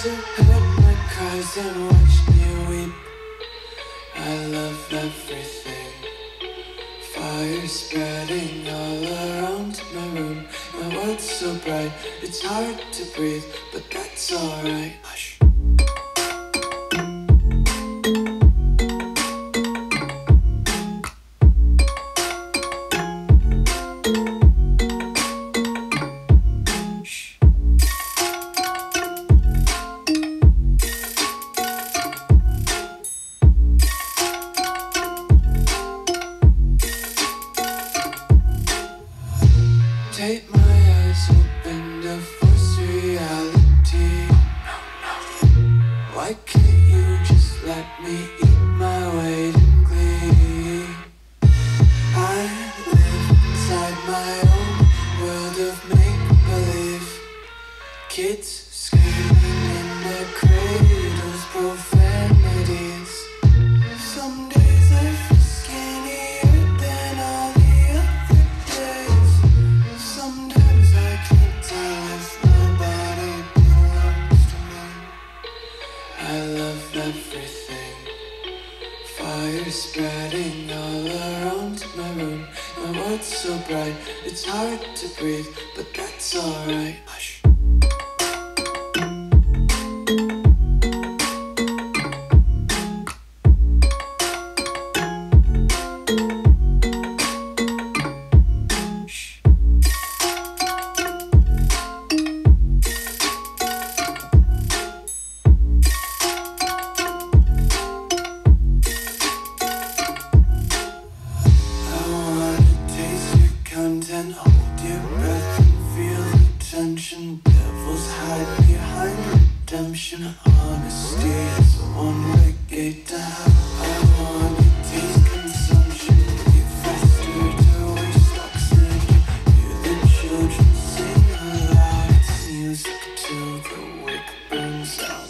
heard my cries and watched me weep. I love everything. Fire spreading all around my room. My world's so bright, it's hard to breathe, but that's alright. Hush. Take my eyes open to force reality. Why can't you just let me eat my weight in glee? I live inside my own world of make-believe. Kids screaming in their cradles, profanities. Some days I feel skinnier than all the other days. Sometimes I can't tell if my body belongs to me. I love everything. Fire spreading all around my room. My world's so bright, it's hard to breathe, but that's alright. Hush. And hold your breath and feel the tension. Devils hide behind redemption. Honesty is a one-way gate to hell. I wanna taste consumption. Be faster to waste oxygen. Hear the children sing aloud. It's music till the wick burns out.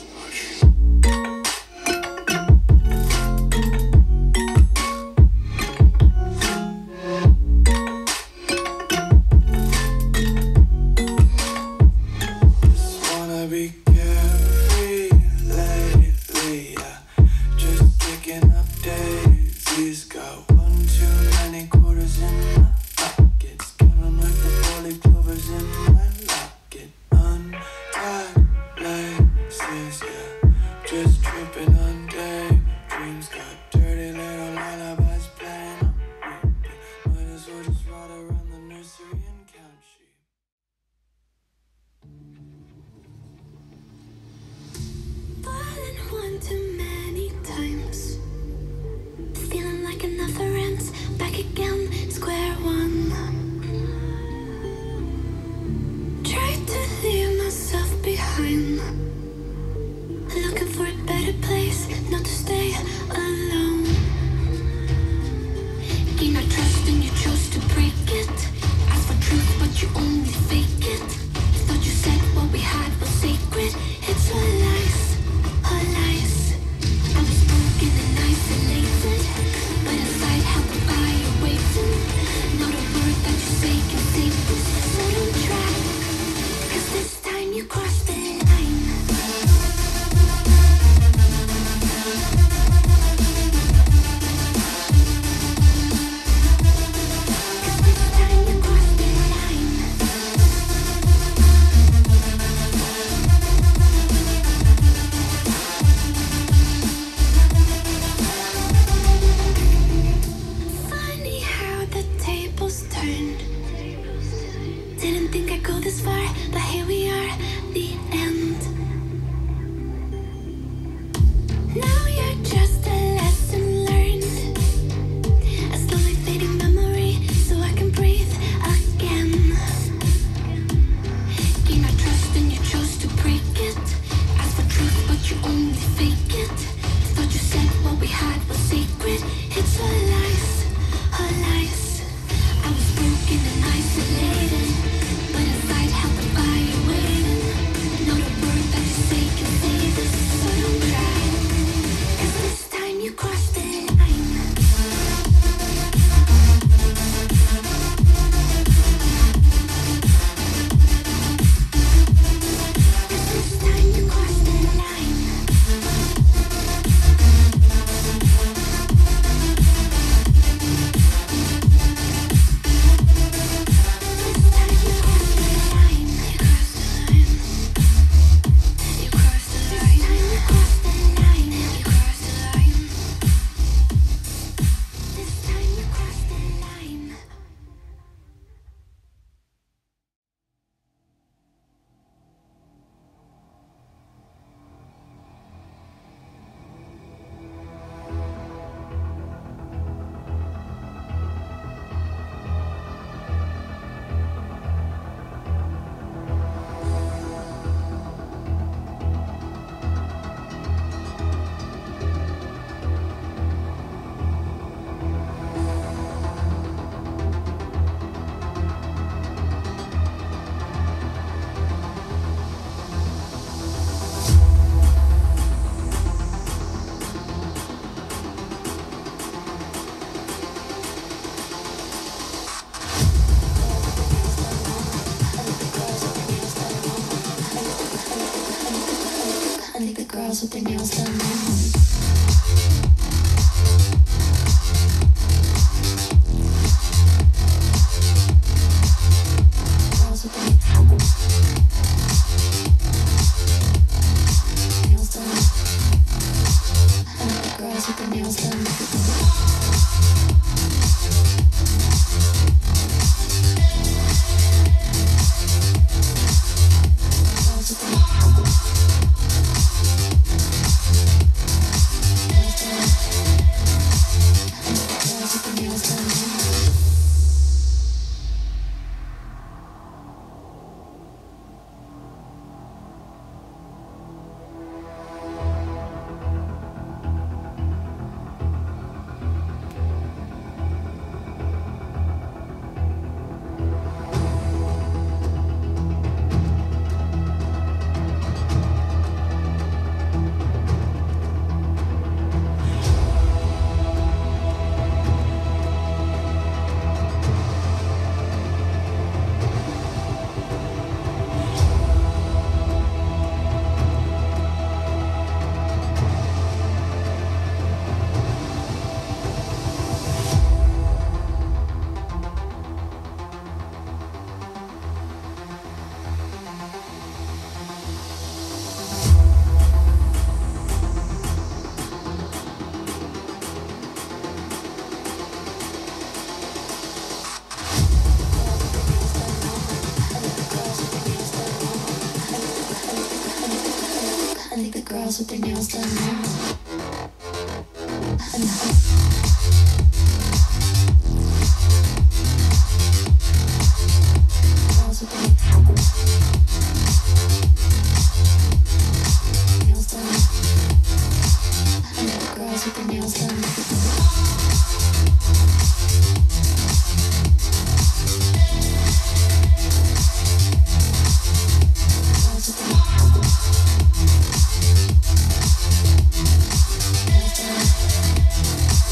Be carefree lately, yeah. Just picking up daisies. Got one too many quarters in my pockets. Counting like the four-leaf clovers in my locket. Untied laces, yeah. Just tripping on daydreams. Got dirty little lullabies playing on repeat. Might as well just ride around the nursery and count sheep. Fallen one too many times, feeling like it never ends. Back again, square one. Tried to leave myself behind, looking for a better place, not to stay alone. Gain our trust and you chose to break it. Ask for truth but you only fake it. Thought you said what we had was sacred. It's all lies. All lies. I was broken and isolated, but inside held the fire waiting. Not a word that you say can save us. So don't try, 'cause this time you crossed the line. Didn't think I'd go this far, but here we are, the end. Now you're just a lesson learned, a slowly fading memory, so I can breathe again. Gain our trust and you chose to break it. Ask for truth but you only fake it. Thought you said what we had was sacred. It's all lies, all lies. I was broken and isolated, but inside held the fire waiting. girls with their nails done now. Girls with their nails done. I like the girls with their nails done. Girls with their nails done now. Girls with their nails done. I like the girls with their nails done. Girls with their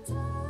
time.